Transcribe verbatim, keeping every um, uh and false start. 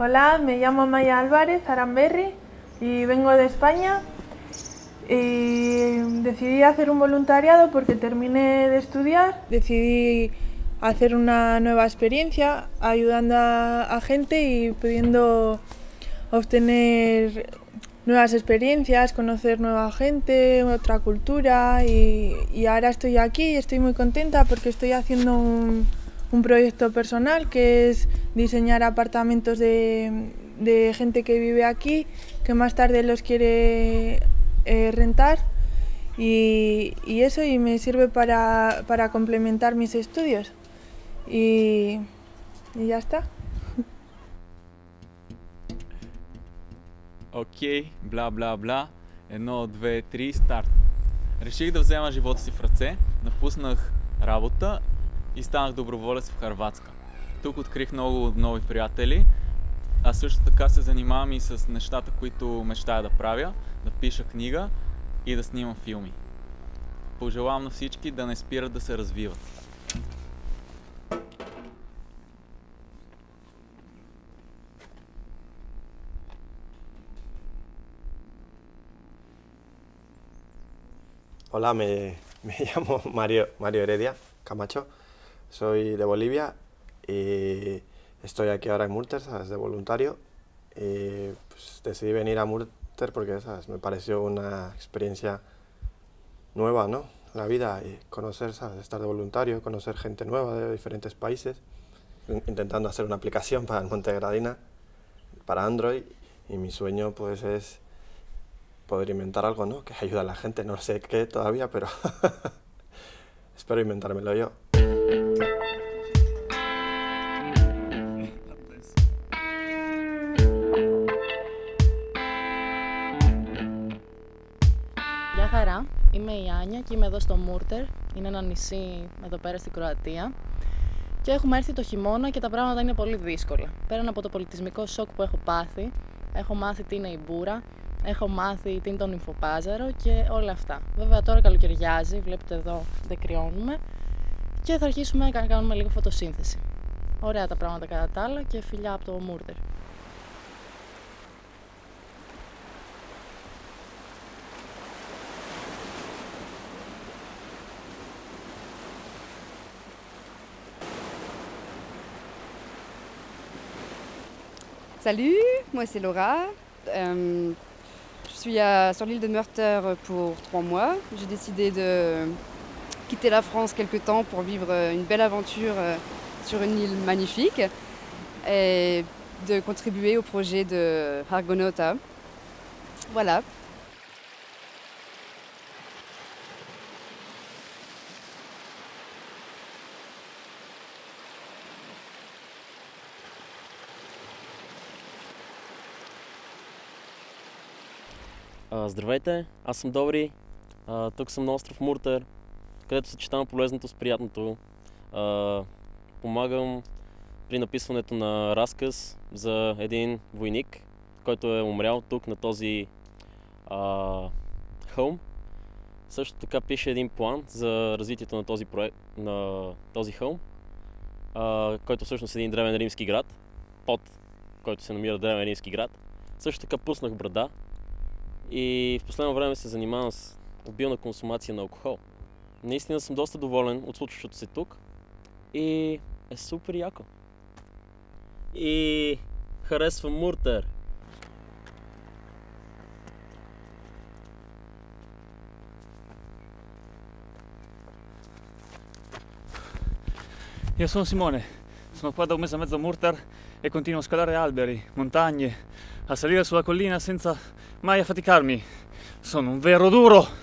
Hola, me llamo Maya Álvarez Aramberri y vengo de España. Y decidí hacer un voluntariado porque terminé de estudiar. Decidí hacer una nueva experiencia ayudando a, a gente y pudiendo obtener nuevas experiencias, conocer nueva gente, otra cultura y, y ahora estoy aquí y estoy muy contenta porque estoy haciendo un, un proyecto personal que es diseñar apartamentos de, de gente que vive aquí, que más tarde los quiere eh, rentar y, y eso y me sirve para, para complementar mis estudios y, y ya está. Окей, бла бла бла, едно, две, три, старт. Реших да взема живота си в ръце, напуснах работа и станах доброволец в Хърватска. Тук открих много нови приятели, а също така се занимавам и с нещата, които мечтая да правя, да пиша книга и да снимам филми. Пожелавам на всички да не спират да се развиват. Hola, me, me llamo Mario, Mario Heredia Camacho, soy de Bolivia y estoy aquí ahora en Murter, ¿sabes? De voluntario y pues, decidí venir a Murter porque, ¿sabes? Me pareció una experiencia nueva, ¿no? La vida y conocer, ¿sabes? Estar de voluntario, conocer gente nueva de diferentes países, intentando hacer una aplicación para el Monte Gradina, para Android, y mi sueño pues es poder inventar algo, ¿no? Que ayude a la gente, no sé qué todavía, pero espero inventármelo yo. Γεια χαρά, είμαι η Άνια και είμαι εδώ στο Μούρτερ. Είναι ένα νησί εδώ πέρα στην Κροατία. Και έχουμε έρθει το χειμώνα και τα πράγματα είναι πολύ δύσκολα. Πέραν από το πολιτισμικό σοκ που έχω πάθει, έχω μάθει τι είναι η μπούρα, έχω μάθει τι είναι το νυμφοπάζαρο και όλα αυτά. Βέβαια τώρα καλοκαιριάζει, βλέπετε εδώ δεν κρυώνουμε και θα αρχίσουμε να κάνουμε λίγο φωτοσύνθεση. Ωραία τα πράγματα κατά τα άλλα και φιλιά από το Μούρτερ. Salut, moi c'est Laura. Euh, je suis à, sur l'île de Murter pour trois mois. J'ai décidé de quitter la France quelque temps pour vivre une belle aventure sur une île magnifique et de contribuer au projet de Argonauta. Voilà. Здравейте, аз съм Добри, а, тук съм на остров Муртер, където съчетавам полезното с приятното. А, помагам при написването на разказ за един войник, който е умрял тук на този а, хълм. Също така пише един план за развитието на този, проект, на този хълм, а, който всъщност е един древен римски град, под който се намира древен римски град. Също така пуснах брада. И в последно време се занимавам с обилна консумация на алкохол. Наистина съм доста доволен от случващото се тук и е супер яко. И харесвам Муртер. Io sono Simone, sono qua da un mese e mezzo a Murter e continuo a scalare alberi, montagne, a salire sulla collina senza mai affaticarmi. Sono un vero duro!